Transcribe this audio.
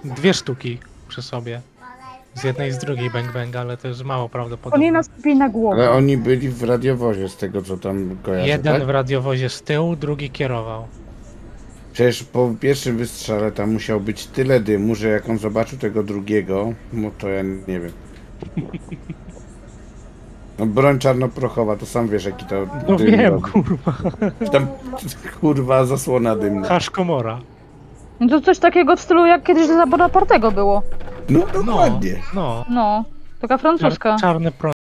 2 sztuki przy sobie. Z jednej i z drugiej bang, ale to jest mało prawdopodobne. Oni nas bili na głowę. Ale oni byli w radiowozie z tego, co tam kojarzę, Jeden tak? w radiowozie z tyłu, drugi kierował. Przecież po pierwszym wystrzale tam musiał być tyle dymu, że jak on zobaczył tego drugiego, no to ja nie wiem. No broń czarnoprochowa, to sam wiesz jaki to No dym wiem, robi. kurwa. Tam kurwa zasłona dymna. Haszkomora. No to coś takiego w stylu jak kiedyś dla Bonapartego było. No dokładnie. No. No, taka francuska. Czarny